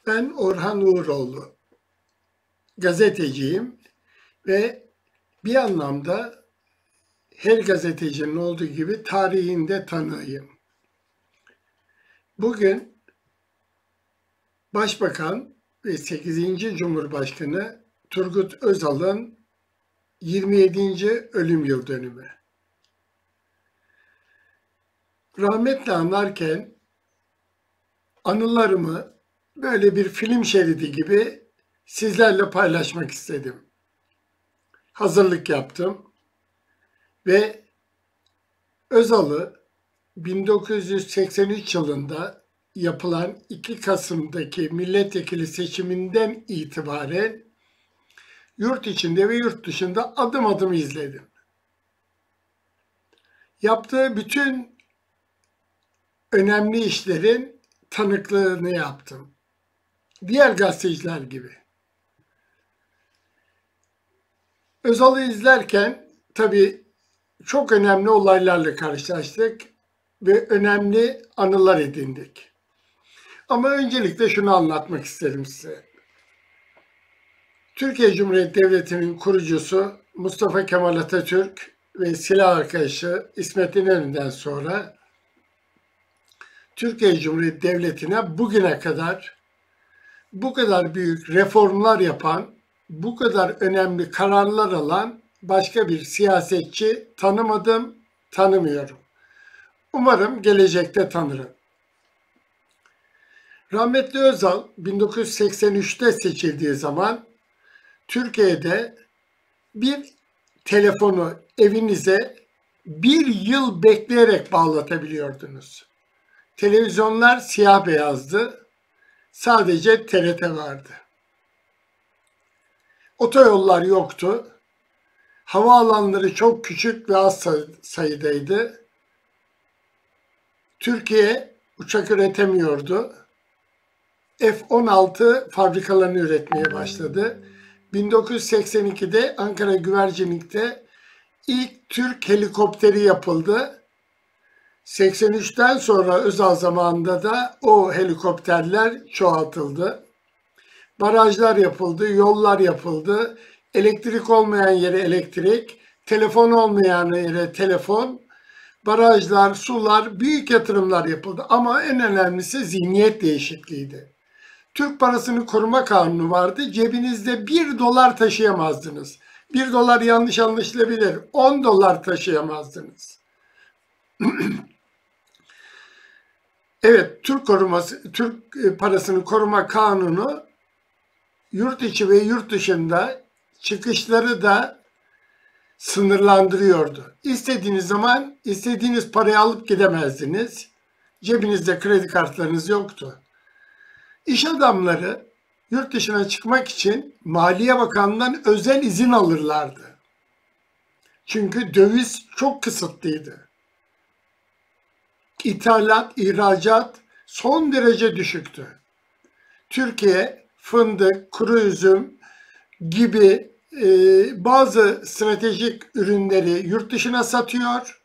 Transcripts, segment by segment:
Ben Orhan Uğuroğlu, gazeteciyim ve bir anlamda her gazetecinin olduğu gibi tarihinde tanığıyım. Bugün Başbakan ve 8. Cumhurbaşkanı Turgut Özal'ın 27. ölüm yıl dönümü. Rahmetle anarken anılarımı böyle bir film şeridi gibi sizlerle paylaşmak istedim. Hazırlık yaptım ve Özal'ı 1983 yılında yapılan 2 Kasım'daki milletvekili seçiminden itibaren yurt içinde ve yurt dışında adım adım izledim. Yaptığı bütün önemli işlerin tanıklığını yaptım. Diğer gazeteciler gibi. Özal'ı izlerken tabii çok önemli olaylarla karşılaştık ve önemli anılar edindik. Ama öncelikle şunu anlatmak isterim size. Türkiye Cumhuriyeti Devleti'nin kurucusu Mustafa Kemal Atatürk ve silah arkadaşı İsmet İnönü'nden sonra Türkiye Cumhuriyeti Devleti'ne bugüne kadar bu kadar büyük reformlar yapan, bu kadar önemli kararlar alan başka bir siyasetçi tanımadım, tanımıyorum. Umarım gelecekte tanırım. Rahmetli Özal 1983'te seçildiği zaman Türkiye'de bir telefonu evinize 1 yıl bekleyerek bağlatabiliyordunuz. Televizyonlar siyah beyazdı. Sadece TRT vardı. Otoyollar yoktu. Havaalanları çok küçük ve az sayıdaydı. Türkiye uçak üretemiyordu. F-16 fabrikalarını üretmeye başladı. 1982'de Ankara Güvercinlik'te ilk Türk helikopteri yapıldı. 83'ten sonra Özal zamanında da o helikopterler çoğaltıldı. Barajlar yapıldı, yollar yapıldı. Elektrik olmayan yere elektrik, telefon olmayan yere telefon, barajlar, sular, büyük yatırımlar yapıldı. Ama en önemlisi zihniyet değişikliğiydi. Türk parasını koruma kanunu vardı. Cebinizde 1 dolar taşıyamazdınız. 1 dolar yanlış anlaşılabilir. 10 dolar taşıyamazdınız. Evet, Türk parasını koruma kanunu yurt içi ve yurt dışında çıkışları da sınırlandırıyordu. İstediğiniz zaman istediğiniz parayı alıp gidemezdiniz. Cebinizde kredi kartlarınız yoktu. İş adamları yurt dışına çıkmak için Maliye Bakanlığı'ndan özel izin alırlardı. Çünkü döviz çok kısıtlıydı. İthalat, ihracat son derece düşüktü. Türkiye fındık, kuru üzüm gibi bazı stratejik ürünleri yurt dışına satıyor.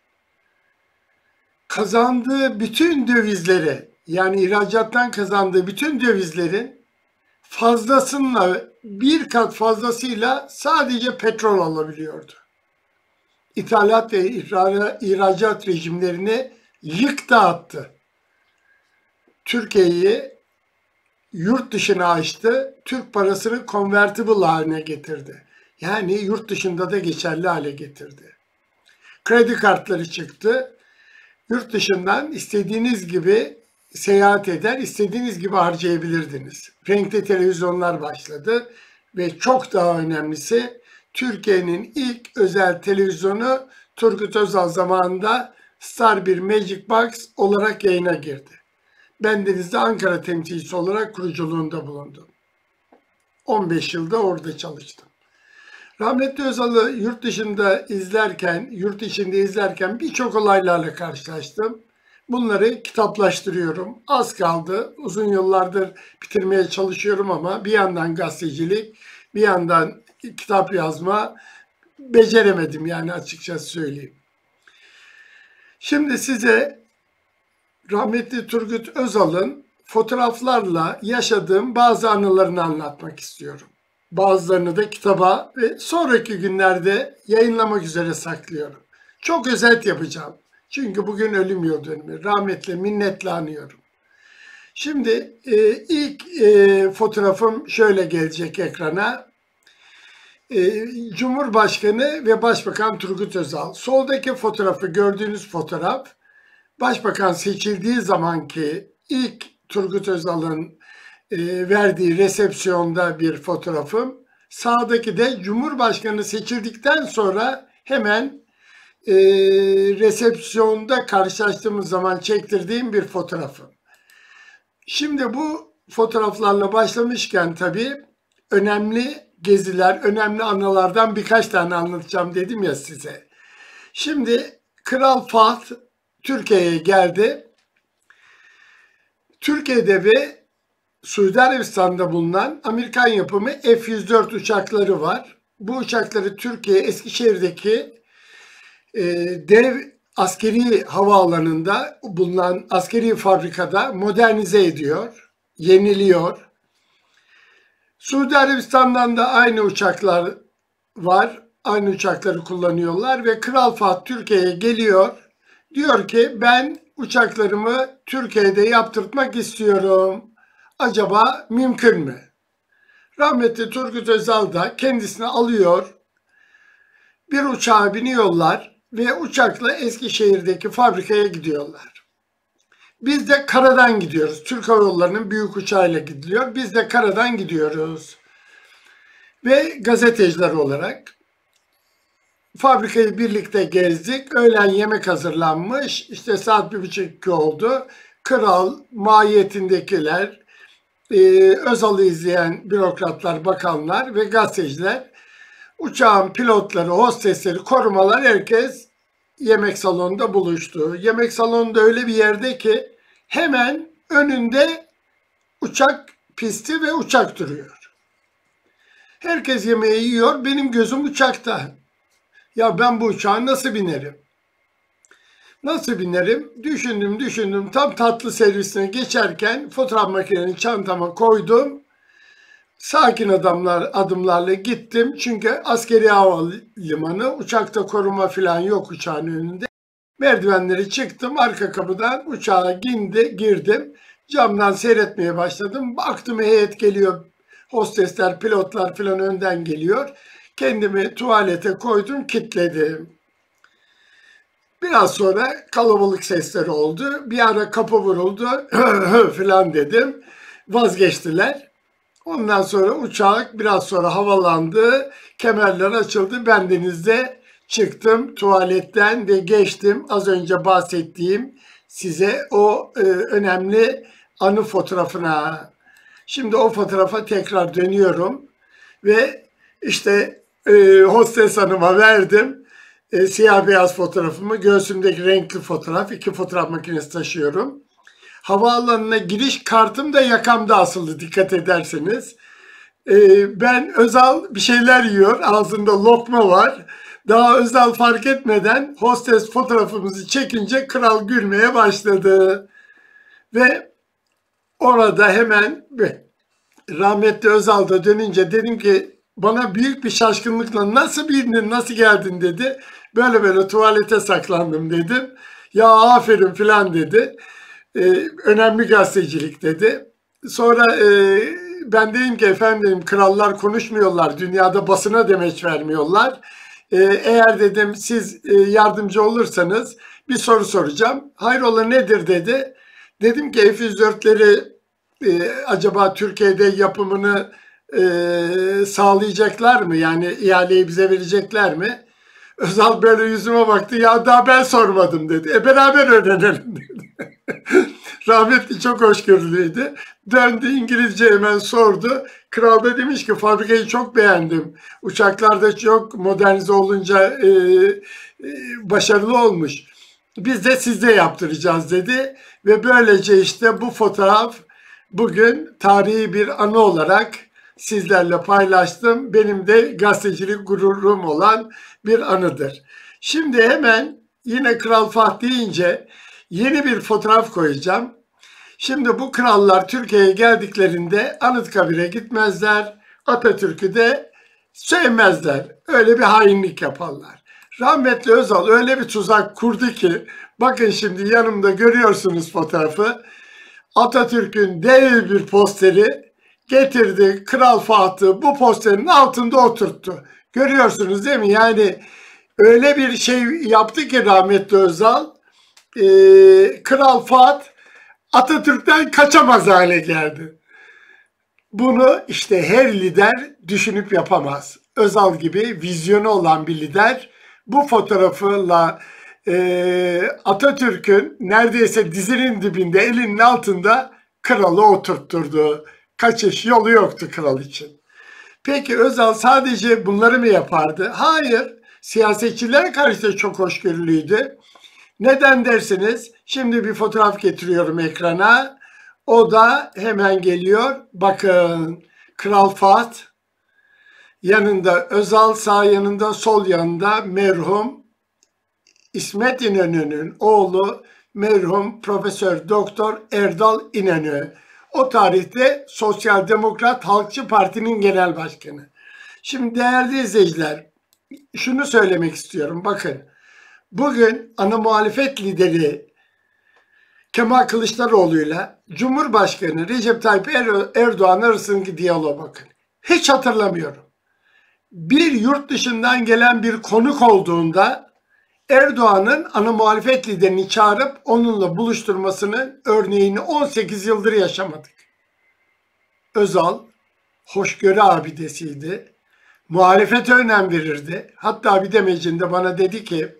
Kazandığı bütün dövizleri, yani ihracattan kazandığı bütün dövizlerin fazlasıyla, bir kat fazlasıyla sadece petrol alabiliyordu. İthalat ve ihracat rejimlerini yıktı attı. Türkiye'yi yurt dışına açtı, Türk parasını convertible haline getirdi. Yani yurt dışında da geçerli hale getirdi. Kredi kartları çıktı. Yurt dışından istediğiniz gibi seyahat eder, istediğiniz gibi harcayabilirdiniz. Renkli televizyonlar başladı ve çok daha önemlisi Türkiye'nin ilk özel televizyonu Turgut Özal zamanında Star 1 Magic Box olarak yayına girdi. Bendenizde Ankara temsilcisi olarak kuruculuğunda bulundum. 15 yılda orada çalıştım. Rahmetli Özal'ı yurt içinde izlerken birçok olaylarla karşılaştım. Bunları kitaplaştırıyorum. Az kaldı. Uzun yıllardır bitirmeye çalışıyorum ama bir yandan gazetecilik, bir yandan kitap yazma beceremedim, yani açıkçası söyleyeyim. Şimdi size rahmetli Turgut Özal'ın fotoğraflarla yaşadığım bazı anılarını anlatmak istiyorum. Bazılarını da kitaba ve sonraki günlerde yayınlamak üzere saklıyorum. Çok özet yapacağım. Çünkü bugün ölüm yıl dönümü. Rahmetle, minnetle anıyorum. Şimdi ilk fotoğrafım şöyle gelecek ekrana. Cumhurbaşkanı ve Başbakan Turgut Özal. Soldaki fotoğrafı, gördüğünüz fotoğraf, Başbakan seçildiği zamanki ilk Turgut Özal'ın verdiği resepsiyonda bir fotoğrafım. Sağdaki de Cumhurbaşkanı seçildikten sonra hemen resepsiyonda karşılaştığımız zaman çektirdiğim bir fotoğrafım. Şimdi bu fotoğraflarla başlamışken tabii önemli geziler, önemli anılardan birkaç tane anlatacağım dedim ya size. Şimdi Kral Fahd Türkiye'ye geldi. Türkiye'de ve Suudi Arabistan'da bulunan Amerikan yapımı F-104 uçakları var. Bu uçakları Türkiye Eskişehir'deki dev askeri havaalanında bulunan askeri fabrikada modernize ediyor, yeniliyor. Suudi Arabistan'dan da aynı uçaklar var, aynı uçakları kullanıyorlar ve Kral Fahd Türkiye'ye geliyor. Diyor ki ben uçaklarımı Türkiye'de yaptırtmak istiyorum. Acaba mümkün mü? Rahmetli Turgut Özal da kendisini alıyor. Bir uçağa biniyorlar ve uçakla Eskişehir'deki fabrikaya gidiyorlar. Biz de karadan gidiyoruz. Türk Hava Yolları'nın büyük uçağıyla gidiliyor. Biz de karadan gidiyoruz. Ve gazeteciler olarak fabrikayı birlikte gezdik. Öğlen yemek hazırlanmış. İşte saat 1:30 oldu. Kral, mahiyetindekiler, Özal'ı izleyen bürokratlar, bakanlar ve gazeteciler, uçağın pilotları, hostesleri, korumalar herkes yemek salonunda buluştu. Yemek salonunda öyle bir yerde ki hemen önünde uçak pisti ve uçak duruyor. Herkes yemeği yiyor, benim gözüm uçakta. Ya ben bu uçağa nasıl binerim? Nasıl binerim? Düşündüm. Tam tatlı servisine geçerken fotoğraf makinesini çantama koydum. Sakin adımlarla gittim. Çünkü askeri havalimanı, uçakta koruma falan yok uçağın önünde. Merdivenleri çıktım, arka kapıdan uçağa girdim. Camdan seyretmeye başladım. Baktım heyet geliyor. Hostesler, pilotlar falan önden geliyor. Kendimi tuvalete koydum, kilitledim. Biraz sonra kalabalık sesleri oldu. Bir ara kapı vuruldu falan dedim. Vazgeçtiler. Ondan sonra uçak biraz sonra havalandı. Kemerler açıldı. Ben denizde çıktım tuvaletten ve geçtim. Az önce bahsettiğim size o önemli anı fotoğrafına. Şimdi o fotoğrafa tekrar dönüyorum. Ve işte hostes hanıma verdim. Siyah beyaz fotoğrafımı, göğsümdeki renkli fotoğraf, 2 fotoğraf makinesi taşıyorum. Havaalanına giriş kartım da yakamda asılı dikkat ederseniz. Ben Özal bir şeyler yiyor, ağzında lokma var. Daha Özal fark etmeden hostes fotoğrafımızı çekince kral gülmeye başladı. Ve orada hemen rahmetli Özal da dönünce dedim ki bana büyük bir şaşkınlıkla nasıl bildin, nasıl geldin dedi. Böyle tuvalete saklandım dedim. Ya aferin filan dedi. Önemli gazetecilik dedi. Sonra ben dedim ki efendim dedim, krallar konuşmuyorlar. Dünyada basına demeç vermiyorlar. Eğer dedim siz yardımcı olursanız bir soru soracağım. Hayrola nedir dedi. Dedim ki F-104'leri acaba Türkiye'de yapımını sağlayacaklar mı? Yani ihaleyi bize verecekler mi? Özal böyle yüzüme baktı. Ya daha ben sormadım dedi. Beraber öğrenelim dedi. Rahmetli çok hoşgörülüydü. Döndü İngilizce hemen sordu. Kral da demiş ki fabrikayı çok beğendim. Uçaklar da çok modernize olunca başarılı olmuş. Biz de sizde yaptıracağız dedi. Ve böylece işte bu fotoğraf bugün tarihi bir anı olarak sizlerle paylaştım. Benim de gazetecilik gururum olan bir anıdır. Şimdi hemen yine Kral Fahd deyince yeni bir fotoğraf koyacağım. Şimdi bu krallar Türkiye'ye geldiklerinde Anıtkabir'e gitmezler, Atatürk'ü de sevmezler. Öyle bir hainlik yaparlar. Rahmetli Özal öyle bir tuzak kurdu ki, bakın şimdi yanımda görüyorsunuz fotoğrafı. Atatürk'ün dev bir posteri getirdi, Kral Fatih bu posterin altında oturttu. Görüyorsunuz değil mi? Yani öyle bir şey yaptı ki rahmetli Özal, Kral Fatih Atatürk'ten kaçamaz hale geldi. Bunu işte her lider düşünüp yapamaz. Özal gibi vizyonu olan bir lider bu fotoğrafla Atatürk'ün neredeyse dizinin dibinde, elinin altında kralı oturtturdu. Kaçış yolu yoktu kral için. Peki Özal sadece bunları mı yapardı? Hayır. Siyasetçiler karşı da çok hoşgörülüydü. Neden dersiniz? Şimdi bir fotoğraf getiriyorum ekrana. O da hemen geliyor. Bakın, Kral Fatih, yanında Özal, sağ yanında, sol yanında merhum İsmet İnönü'nün oğlu merhum Profesör Doktor Erdal İnönü. O tarihte Sosyal Demokrat Halkçı Parti'nin genel başkanı. Şimdi değerli izleyiciler, şunu söylemek istiyorum. Bakın, bugün ana muhalefet lideri Kemal Kılıçdaroğlu'yla Cumhurbaşkanı Recep Tayyip Erdoğan arasındaki diyaloğa bakın. Hiç hatırlamıyorum. Bir yurt dışından gelen bir konuk olduğunda Erdoğan'ın ana muhalefet liderini çağırıp onunla buluşturmasının örneğini 18 yıldır yaşamadık. Özal hoşgörü abidesiydi. Muhalefete önem verirdi. Hatta bir demecinde bana dedi ki,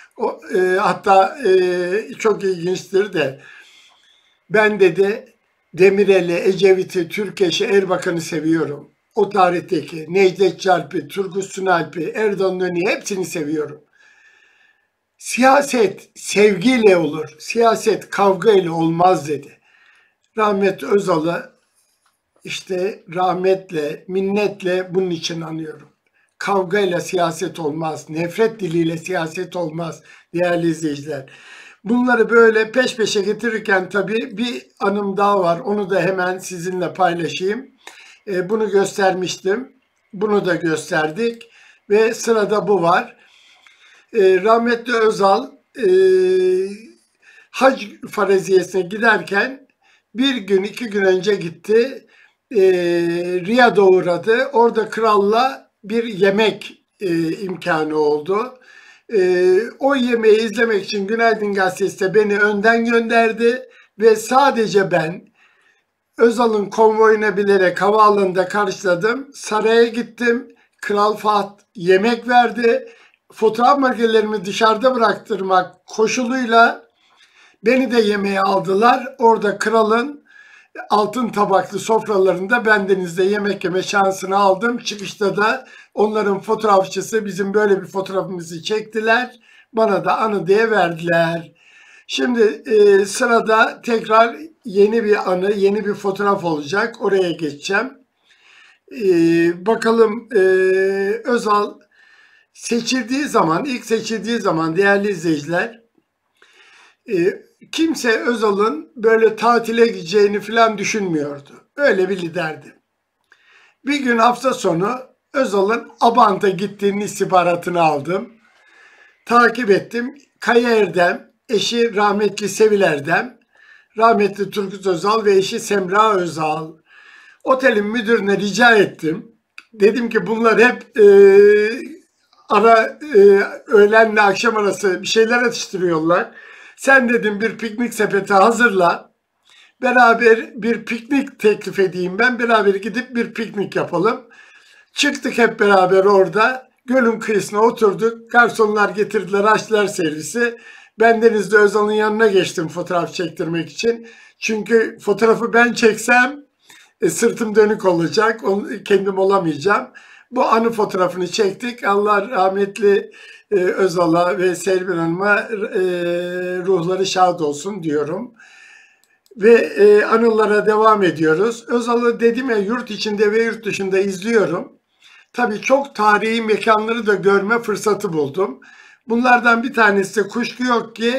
çok ilginçtir de, ben dedi Demirel'i, Ecevit'i, Türkeş'i, Erbakan'ı seviyorum. O tarihteki Necdet Çarp'ı, Turgut Sunalp'i, Erdoğan İnönü'yü hepsini seviyorum. Siyaset sevgiyle olur, siyaset kavga ile olmaz dedi. Rahmetli Özal'ı işte rahmetle, minnetle bunun için anıyorum. Kavgayla siyaset olmaz, nefret diliyle siyaset olmaz değerli izleyiciler. Bunları böyle peş peşe getirirken tabii bir anım daha var. Onu da hemen sizinle paylaşayım. Bunu göstermiştim. Bunu da gösterdik. Ve sırada bu var. Rahmetli Özal hac faraziyesine giderken bir gün, 2 gün önce gitti. Riyad'a uğradı. Orada kralla bir yemek imkanı oldu. O yemeği izlemek için Günaydın Gazetesi de beni önden gönderdi ve sadece ben Özal'ın konvoyuna bilerek havaalanında karşıladım. Saraya gittim. Kral Fatih yemek verdi. Fotoğraf makinelerimi dışarıda bıraktırmak koşuluyla beni de yemeğe aldılar. Orada kralın altın tabaklı sofralarında bendenizde yemek yeme şansını aldım. Çıkışta da onların fotoğrafçısı bizim böyle bir fotoğrafımızı çektiler. Bana da anı diye verdiler. Şimdi sırada tekrar yeni bir anı, yeni bir fotoğraf olacak. Oraya geçeceğim. Bakalım Özal ilk seçildiği zaman değerli izleyiciler, kimse Özal'ın böyle tatile gideceğini falan düşünmüyordu. Öyle bir liderdi. Bir gün hafta sonu Özal'ın Abant'a gittiğinin istihbaratını aldım. Takip ettim. Kaya Erdem, eşi rahmetli Sevil Erdem, rahmetli Turgut Özal ve eşi Semra Özal. Otelin müdürüne rica ettim. Dedim ki bunlar hep öğlenle akşam arası bir şeyler atıştırıyorlar. Sen dedim bir piknik sepeti hazırla. Beraber bir piknik teklif edeyim ben. Beraber gidip bir piknik yapalım. Çıktık hep beraber orada. Gölün kıyısına oturduk. Garsonlar getirdiler, açtılar servisi. Ben Denizli Özal'ın yanına geçtim fotoğraf çektirmek için. Çünkü fotoğrafı ben çeksem sırtım dönük olacak. Kendim olamayacağım. Bu anı fotoğrafını çektik. Allah rahmetli Özal'a ve Selvin Hanım'a ruhları şad olsun diyorum. Ve anılara devam ediyoruz. Özal'ı dedim ya, yurt içinde ve yurt dışında izliyorum. Tabii çok tarihi mekanları da görme fırsatı buldum. Bunlardan bir tanesi de kuşku yok ki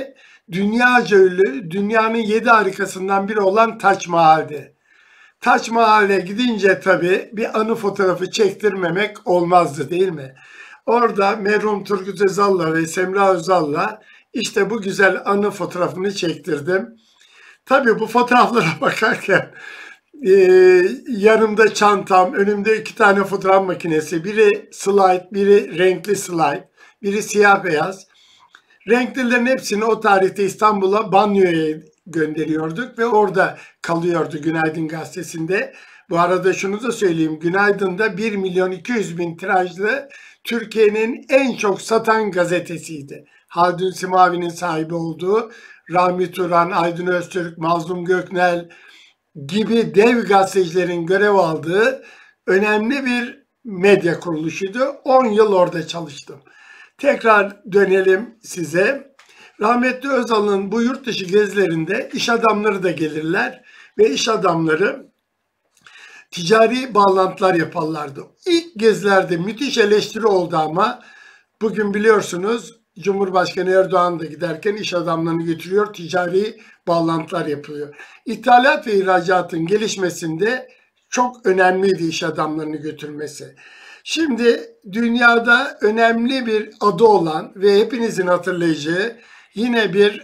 dünyaca ünlü, dünyanın 7 harikasından biri olan Taç Mahal'di. Taç Mahal'e gidince tabii bir anı fotoğrafı çektirmemek olmazdı, değil mi? Orada merhum Turgut Özal'la ve Semra Özal'la işte bu güzel anı fotoğrafını çektirdim. Tabii bu fotoğraflara bakarken yanımda çantam, önümde 2 tane fotoğraf makinesi, biri slide, biri renkli slide, biri siyah beyaz. Renklilerin hepsini o tarihte İstanbul'a banyoya gönderiyorduk ve orada kalıyordu Günaydın Gazetesi'nde. Bu arada şunu da söyleyeyim, Günaydın'da 1.200.000 tirajlı Türkiye'nin en çok satan gazetesiydi. Haldun Simavi'nin sahibi olduğu, Rahmi Turan, Aydın Öztürk, Mazlum Göknel gibi dev gazetecilerin görev aldığı önemli bir medya kuruluşuydu. 10 yıl orada çalıştım. Tekrar dönelim size. Rahmetli Özal'ın bu yurt dışı gezilerinde iş adamları da gelirler ve iş adamları ticari bağlantılar yaparlardı. İlk gezilerde müthiş eleştiri oldu ama bugün biliyorsunuz Cumhurbaşkanı Erdoğan da giderken iş adamlarını götürüyor, ticari bağlantılar yapılıyor. İthalat ve ihracatın gelişmesinde çok önemliydi iş adamlarını götürmesi. Şimdi dünyada önemli bir adı olan ve hepinizin hatırlayacağı yine bir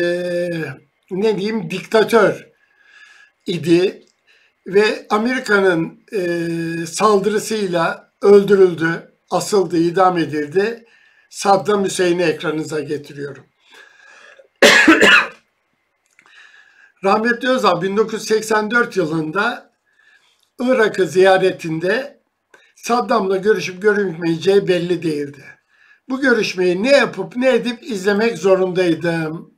diktatör idi ve Amerika'nın saldırısıyla öldürüldü, asıldı, idam edildi. Saddam Hüseyin'i ekranınıza getiriyorum. Rahmetli Özal 1984 yılında Irak'ı ziyaretinde Saddam'la görüşüp görüşmeyeceği belli değildi. Bu görüşmeyi ne yapıp ne edip izlemek zorundaydım.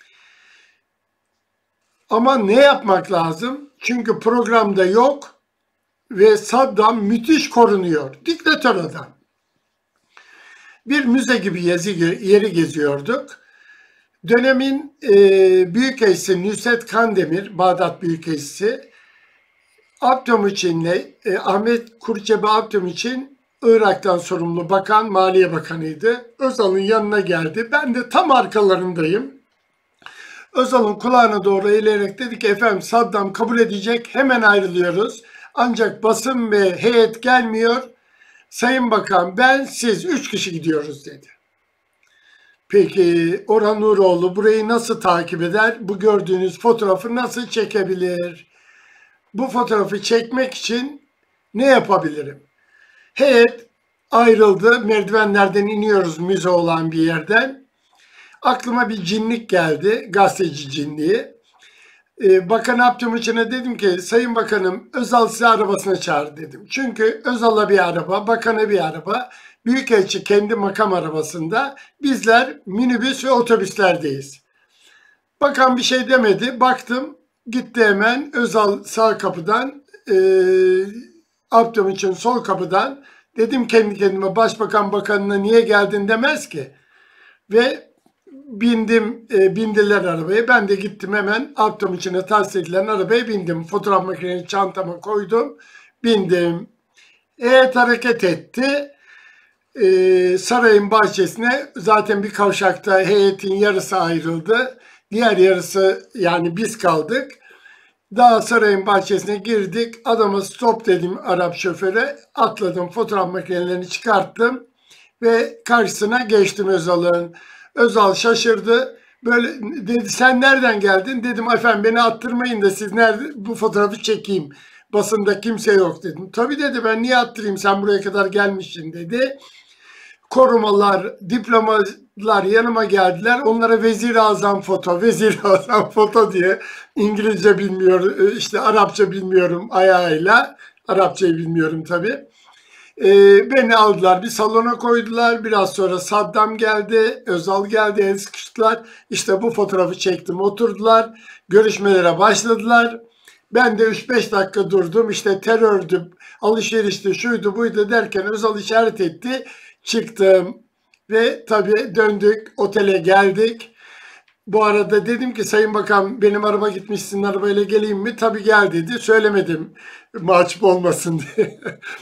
Ama ne yapmak lazım? Çünkü programda yok ve Saddam müthiş korunuyor. Diktatör adam. Bir müze gibi yeri geziyorduk. Dönemin Büyükelçisi Nusret Kandemir, Bağdat Büyükelçisi, Abdülhamit'le Ahmet Kurçebi Abdülhamit'in Irak'tan sorumlu bakan, Maliye Bakanı'ydı. Özal'ın yanına geldi. Ben de tam arkalarındayım. Özal'ın kulağına doğru eğilerek dedi ki efendim Saddam kabul edecek, hemen ayrılıyoruz. Ancak basın ve heyet gelmiyor. Sayın Bakan ben siz 3 kişi gidiyoruz dedi. Peki Orhan Uğuroğlu burayı nasıl takip eder? Bu gördüğünüz fotoğrafı nasıl çekebilir? Bu fotoğrafı çekmek için ne yapabilirim? Heyet ayrıldı. Merdivenlerden iniyoruz müze olan bir yerden. Aklıma bir cinlik geldi. Gazeteci cinliği. Bakan Abdülhamit'e dedim ki Sayın Bakanım Özal size arabasına çağır dedim. Çünkü Özal'a bir araba, bakana bir araba, Büyükelçi kendi makam arabasında, bizler minibüs ve otobüslerdeyiz. Bakan bir şey demedi. Baktım gitti hemen Özal sağ kapıdan, Abdülhamit'in sol kapıdan. Dedim kendi kendime Başbakan bakanına niye geldin demez ki. Ve bindiler arabaya. Ben de gittim hemen Abdülhamit'ine tahsis edilen arabaya bindim. Fotoğraf makinesini çantama koydum. Bindim. Heyet hareket etti. Sarayın bahçesine zaten bir kavşakta heyetin yarısı ayrıldı. Diğer yarısı yani biz kaldık. Daha sarayın bahçesine girdik. Adama stop dedim Arap şoföre. Atladım fotoğraf makinelerini çıkarttım. Ve karşısına geçtim Özal'ın. Özal şaşırdı. Böyle dedi sen nereden geldin? Dedim efendim beni attırmayın da siz nerede bu fotoğrafı çekeyim. Basında kimse yok dedim. Tabii dedi ben niye attırayım sen buraya kadar gelmişsin dedi. Korumalar, diplomalar yanıma geldiler. Onlara Vezir-i Azam foto, Vezir-i Azam foto diye İngilizce bilmiyorum, işte Arapça bilmiyorum ayağıyla. Arapçayı bilmiyorum tabii. Beni aldılar bir salona koydular. Biraz sonra Saddam geldi, Özal geldi, el sıkıştılar. İşte bu fotoğrafı çektim, oturdular. Görüşmelere başladılar. Ben de 3-5 dakika durdum. İşte terördü, alışverişti, şuydu buydu derken Özal işaret etti. Çıktım ve tabii döndük, otele geldik. Bu arada dedim ki Sayın Bakan benim araba gitmiş sizin arabayla geleyim mi? Tabii gel dedi. Söylemedim mahcup olmasın diye.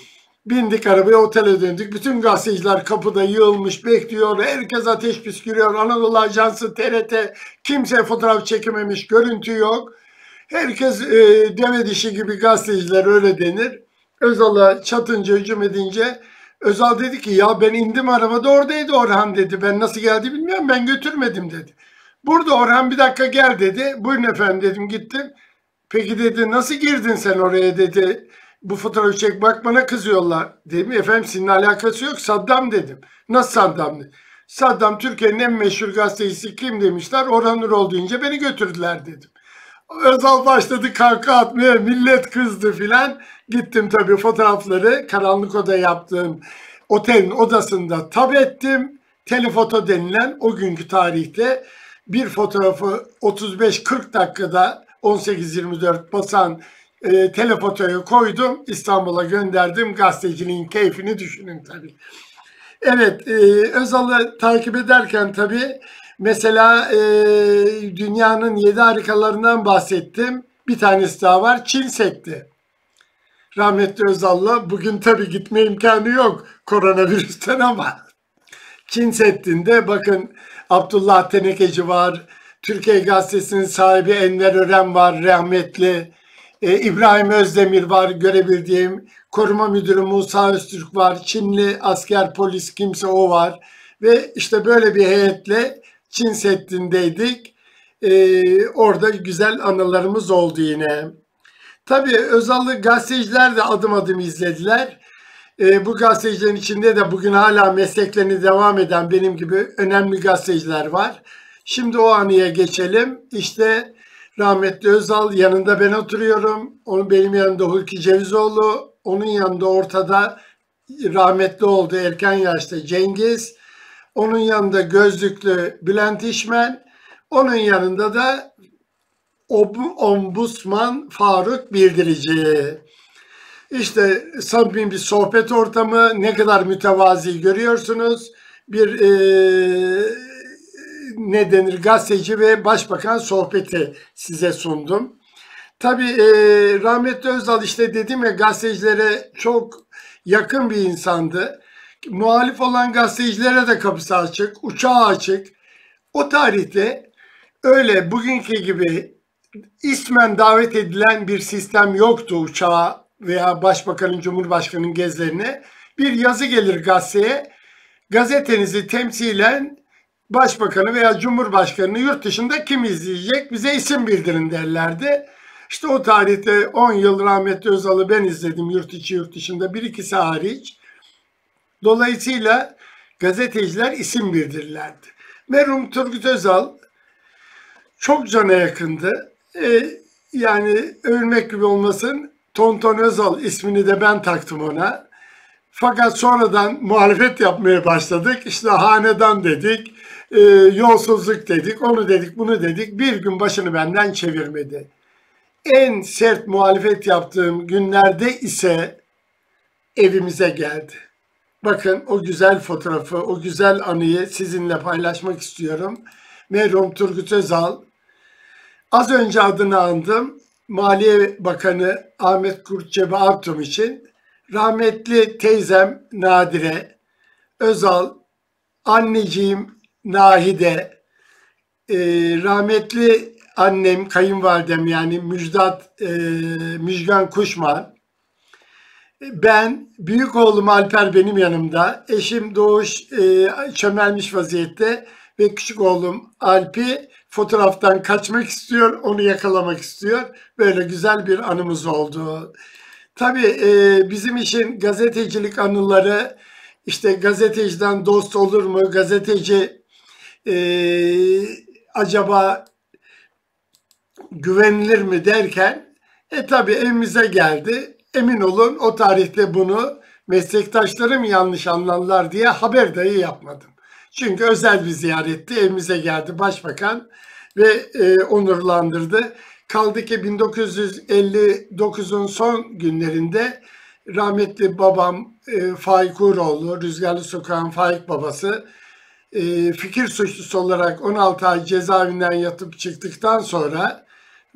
Bindik arabaya, otele döndük. Bütün gazeteciler kapıda yığılmış bekliyor. Herkes ateş püskürüyor. Anadolu Ajansı, TRT, kimse fotoğraf çekememiş, görüntü yok. Herkes deve dişi gibi, gazeteciler öyle denir. Özal'a çatınca, hücum edince Özal dedi ki ya ben indim arabada, oradaydı Orhan dedi. Ben nasıl geldi bilmiyorum, ben götürmedim dedi. Burada Orhan, bir dakika gel dedi. Buyurun efendim dedim, gittim. Peki dedi nasıl girdin sen oraya dedi. Bu fotoğrafı çek, bak bana kızıyorlar. Dedim efendim sizinle alakası yok, Saddam dedim. Nasıl Saddam dedi. Saddam Türkiye'nin en meşhur gazetecisi, kim demişler. Orhan Urol deyince beni götürdüler dedim. Özal başladı kahkaha atmaya, millet kızdı filan. Gittim tabii, fotoğrafları karanlık oda yaptığım otelin odasında tab ettim. Telefoto denilen o günkü tarihte bir fotoğrafı 35-40 dakikada 18-24 basan telefotoya koydum. İstanbul'a gönderdim. Gazeteciliğin keyfini düşünün tabii. Evet, Özal'ı takip ederken tabii mesela dünyanın 7 harikalarından bahsettim. Bir tanesi daha var, Çin Seddi. Rahmetli Özal'la bugün tabii gitme imkanı yok koronavirüsten, ama Çin Seddi'nde bakın Abdullah Tenekeci var, Türkiye Gazetesi'nin sahibi Enver Ören var rahmetli, İbrahim Özdemir var görebildiğim, koruma müdürü Musa Öztürk var, Çinli asker polis kimse o var ve işte böyle bir heyetle Çin Seddi'ndeydik. Orada güzel anılarımız oldu yine. Tabii Özal'ı gazeteciler de adım adım izlediler. Bu gazetecilerin içinde de bugün hala mesleklerini devam eden benim gibi önemli gazeteciler var. Şimdi o anıya geçelim. İşte rahmetli Özal, yanında ben oturuyorum. Onun benim yanımda Hulki Cevizoğlu, onun yanında ortada rahmetli oldu erken yaşta Cengiz. Onun yanında gözlüklü Bülent İşmen. Onun yanında da Ombudsman Faruk Bildirici. İşte samimi bir sohbet ortamı, ne kadar mütevazi görüyorsunuz. Bir ne denir, gazeteci ve başbakan sohbeti size sundum. Tabii rahmetli Özal işte dedim ya, gazetecilere çok yakın bir insandı. Muhalif olan gazetecilere de kapısı açık, uçağı açık. O tarihte öyle bugünkü gibi ismen davet edilen bir sistem yoktu uçağa veya başbakanın, cumhurbaşkanının gezilerine. Bir yazı gelir gazeteye, gazetenizi temsilen başbakanı veya cumhurbaşkanını yurt dışında kim izleyecek, bize isim bildirin derlerdi. İşte o tarihte 10 yıl rahmetli Özal'ı ben izledim, yurt içi yurt dışında, bir ikisi hariç. Dolayısıyla gazeteciler isim bildirirlerdi. Merhum Turgut Özal çok cana yakındı. Yani övülmek gibi olmasın, Tonton Özal ismini de ben taktım ona. Fakat sonradan muhalefet yapmaya başladık. İşte hanedan dedik, yolsuzluk dedik, onu dedik, bunu dedik. Bir gün başını benden çevirmedi. En sert muhalefet yaptığım günlerde ise evimize geldi. Bakın o güzel fotoğrafı, o güzel anıyı sizinle paylaşmak istiyorum. Merhum Turgut Özal, az önce adını andım, Maliye Bakanı Ahmet Kurtçebi Artum için, rahmetli teyzem Nadire, Özal, anneciğim Nahide, rahmetli annem, kayınvalidem yani Müjgan Kuşman, ben, büyük oğlum Alper benim yanımda, eşim Doğuş çömelmiş vaziyette ve küçük oğlum Alp'i fotoğraftan kaçmak istiyor, onu yakalamak istiyor. Böyle güzel bir anımız oldu. Tabii bizim işin gazetecilik anıları, işte gazeteciden dost olur mu, gazeteci acaba güvenilir mi derken, tabii evimize geldi. Emin olun o tarihte bunu meslektaşlarım yanlış anlarlar diye haber dahi yapmadım. Çünkü özel bir ziyaretti, evimize geldi başbakan ve onurlandırdı. Kaldı ki 1959'un son günlerinde rahmetli babam Faik Uğuroğlu, Rüzgarlı Sokağın Faik babası, fikir suçlusu olarak 16 ay cezaevinden yatıp çıktıktan sonra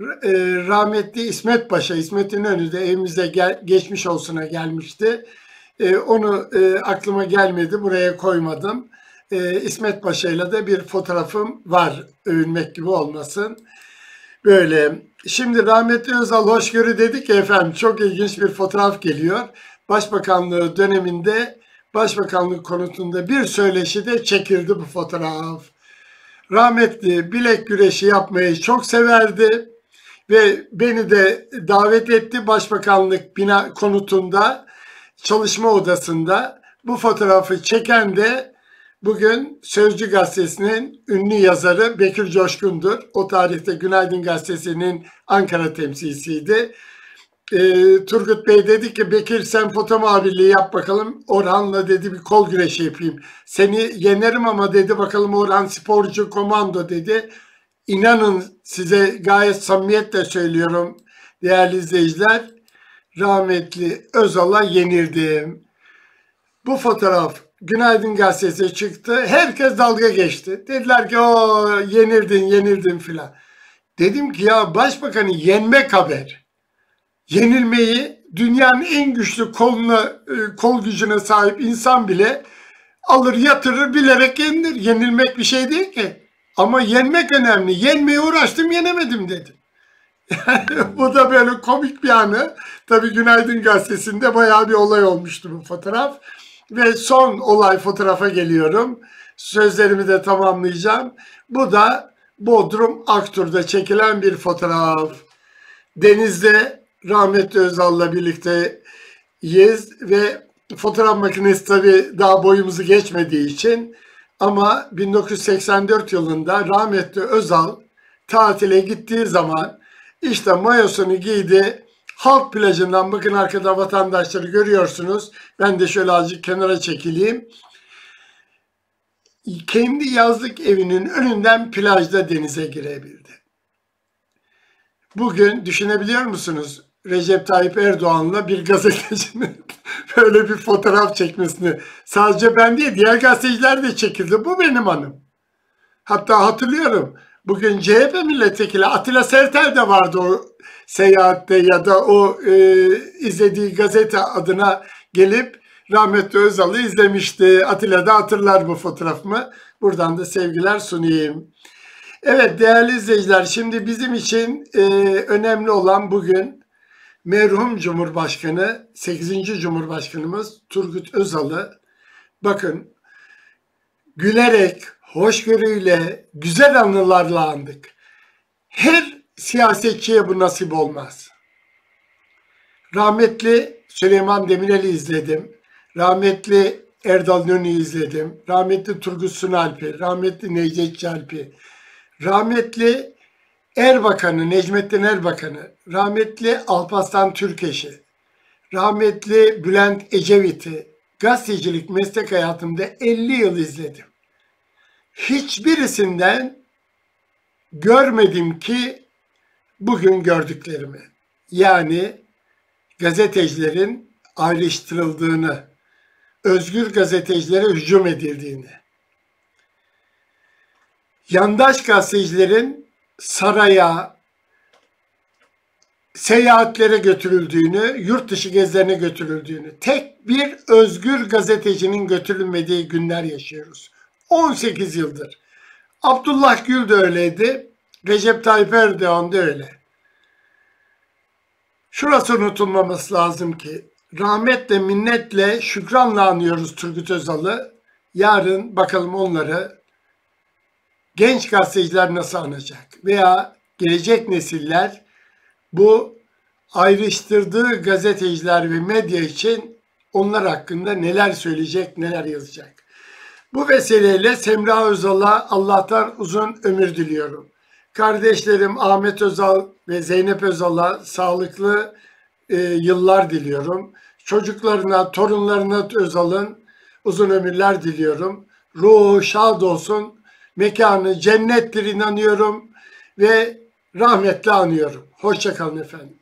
rahmetli İsmet Paşa, İsmet İnönü de evimize geçmiş olsuna gelmişti. Onu aklıma gelmedi, buraya koymadım. İsmet Paşa'yla da bir fotoğrafım var, övünmek gibi olmasın. Böyle. Şimdi rahmetli Özal hoşgörü dedik ya efendim, çok ilginç bir fotoğraf geliyor. Başbakanlığı döneminde başbakanlık konutunda bir söyleşide çekildi bu fotoğraf. Rahmetli bilek güreşi yapmayı çok severdi ve beni de davet etti başbakanlık bina konutunda, çalışma odasında. Bu fotoğrafı çeken de bugün Sözcü Gazetesi'nin ünlü yazarı Bekir Coşkun'dur. O tarihte Günaydın Gazetesi'nin Ankara temsilcisiydi. Turgut Bey dedi ki, Bekir sen foto muhabirliği yap bakalım. Orhan'la dedi bir kol güreşi yapayım. Seni yenerim ama dedi, bakalım Orhan sporcu, komando dedi. İnanın size gayet samimiyetle söylüyorum değerli izleyiciler, rahmetli Özal'a yenildim. Bu fotoğraf Günaydın Gazetesi'ne çıktı. Herkes dalga geçti. Dediler ki o yenildin filan. Dedim ki ya başbakanı yenmek haber. Yenilmeyi dünyanın en güçlü kol gücüne sahip insan bile alır yatırır, bilerek yenilir. Yenilmek bir şey değil ki. Ama yenmek önemli. Yenmeye uğraştım, yenemedim dedim. Bu da böyle komik bir anı. Tabii Günaydın Gazetesi'nde bayağı bir olay olmuştu bu fotoğraf. Ve son olay fotoğrafa geliyorum. Sözlerimi de tamamlayacağım. Bu da Bodrum Aktur'da çekilen bir fotoğraf. Denizde rahmetli Özal'la birlikteyiz ve fotoğraf makinesi tabii daha boyumuzu geçmediği için, ama 1984 yılında rahmetli Özal tatile gittiği zaman işte mayosunu giydi. Halk plajından, bakın arkada vatandaşları görüyorsunuz. Ben de şöyle azıcık kenara çekileyim. Kendi yazlık evinin önünden plajda denize girebildi. Bugün düşünebiliyor musunuz? Recep Tayyip Erdoğan'la bir gazetecinin böyle bir fotoğraf çekmesini. Sadece ben değil, diğer gazeteciler de çekildi. Bu benim anım. Hatta hatırlıyorum, bugün CHP milletvekili Atilla Sertel de vardı o seyahatte, ya da o izlediği gazete adına gelip rahmetli Özal'ı izlemişti. Atilla da hatırlar bu fotoğrafımı. Buradan da sevgiler sunayım. Evet değerli izleyiciler, şimdi bizim için önemli olan bugün merhum Cumhurbaşkanı, 8. Cumhurbaşkanımız Turgut Özal'ı, bakın, gülerek, hoşgörüyle, güzel anılarla andık. Her siyasetçiye bu nasip olmaz. Rahmetli Süleyman Demirel'i izledim. Rahmetli Erdal Nönü'yü izledim. Rahmetli Turgut Sunalp'i, rahmetli Necdet Çalp'i, rahmetli Erbakan'ı, Necmettin Erbakan'ı, rahmetli Alparslan Türkeş'i, rahmetli Bülent Ecevit'i gazetecilik meslek hayatımda 50 yıl izledim. Hiçbirisinden görmedim ki bugün gördüklerimi. Yani gazetecilerin ayrıştırıldığını, özgür gazetecilere hücum edildiğini, yandaş gazetecilerin saraya, seyahatlere götürüldüğünü, yurt dışı gezilerine götürüldüğünü, tek bir özgür gazetecinin götürülmediği günler yaşıyoruz. 18 yıldır. Abdullah Gül de öyleydi, Recep Tayyip Erdoğan da öyle. Şurası unutulmaması lazım ki, rahmetle, minnetle, şükranla anıyoruz Turgut Özal'ı. Yarın bakalım onları genç gazeteciler nasıl anacak? Veya gelecek nesiller bu ayrıştırdığı gazeteciler ve medya için onlar hakkında neler söyleyecek, neler yazacak? Bu vesileyle Semra Özal'a Allah'tan uzun ömür diliyorum. Kardeşlerim Ahmet Özal ve Zeynep Özal'a sağlıklı yıllar diliyorum. Çocuklarına, torunlarına Özal'ın uzun ömürler diliyorum. Ruhu şad olsun, mekanı cennettir inanıyorum ve rahmetle anıyorum. Hoşça kalın efendim.